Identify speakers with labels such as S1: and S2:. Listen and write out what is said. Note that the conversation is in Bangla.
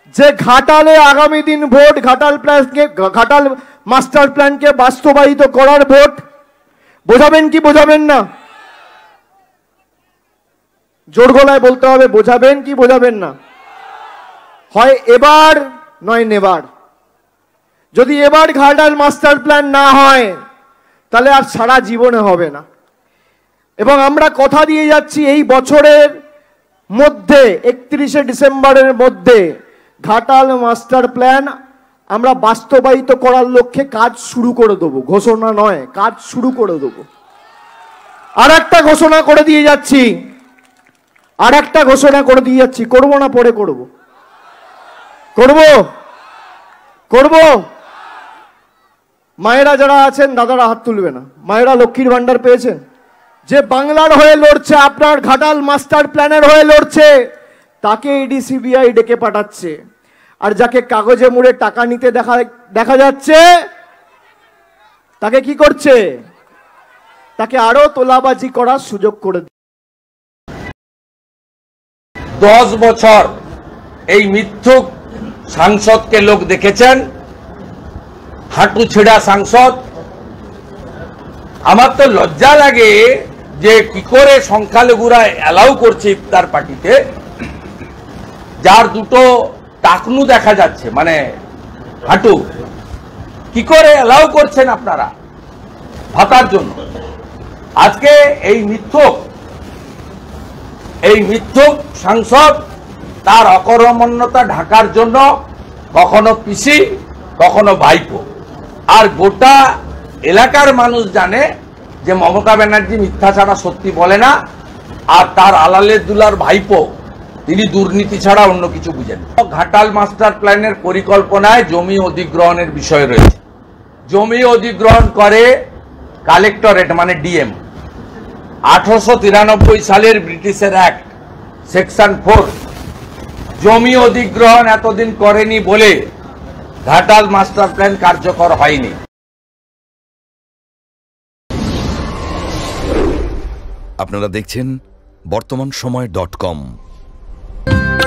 S1: যে ঘাটালে আগামী দিন ভোট, ঘাটাল মাস্টার প্ল্যানকে বাস্তবায়িত করার ভোট। বোঝাবেন কি বোঝাবেন না? জোর গলায় বলতে হবে, বোঝাবেন কি বোঝাবেন না? হয় এবার নয় নেবার। যদি এবার ঘাটাল মাস্টার প্ল্যান না হয় তাহলে আর সারা জীবনে হবে না। এবং আমরা কথা দিয়ে যাচ্ছি এই বছরের মধ্যে 31শে ডিসেম্বরের মধ্যে ঘাটাল মাস্টার প্ল্যান আমরা বাস্তবায়িত করার লক্ষ্যে কাজ শুরু করে দেবো। ঘোষণা নয়, কাজ শুরু করে দেবো। আর একটা ঘোষণা করে দিয়ে যাচ্ছি, করবো না পরে করব? করব। মায়েরা যারা আছেন দাদারা হাত তুলবে না। মায়েরা লক্ষ্মীর ভান্ডার পেয়েছেন? যে বাংলার হয়ে লড়ছে, আপনার ঘাটাল মাস্টার প্ল্যানের হয়ে লড়ছে, তাকে ইডি সিবিআই ডেকে পাঠাচ্ছে। আর যাকে কাগজে মুড়ে টাকা নিতে দেখা যাচ্ছে, তাকে কি করছে? তাকে আরো তোলাবাজি করার সুযোগ করে।
S2: 10 বছর এই মিথ্যুক সাংসদকে লোক দেখেছেন, হাঁটু ছেঁড়া সাংসদ। আমার তো লজ্জা লাগে যে কি করে সংখ্যালঘুরা অ্যালাউ করছে ইফতার পার্টিতে, যার দুটো টাকনু দেখা যাচ্ছে, মানে হাঁটু, কি করে অ্যালাউ করছেন আপনারা ভাতার জন্য? আজকে এই মিথ্যুক সাংসদ তার অকর্মণ্যতা ঢাকার জন্য কখনো পিসি, কখনো ভাইপো। আর গোটা এলাকার মানুষ জানে যে মমতা ব্যানার্জি মিথ্যা ছাড়া সত্যি বলে না, আর তার আলালের দুলার ভাইপো তিনি দুর্নীতি ছাড়া অন্য কিছু বুঝেন। ঘাটাল মাস্টার প্ল্যানের পরিকল্পনায় জমি অধিগ্রহণের বিষয় রয়েছে। জমি অধিগ্রহণ করে কালেক্টরেট, মানে ডিএম। 1893 সালের ব্রিটিশের অ্যাক্ট সেকশন 4 জমি অধিগ্রহণ এতদিন করেনি বলে ঘাটাল মাস্টার প্ল্যান কার্যকর হয়নি।
S3: আপনারা দেখছেন বর্তমান সময়.com।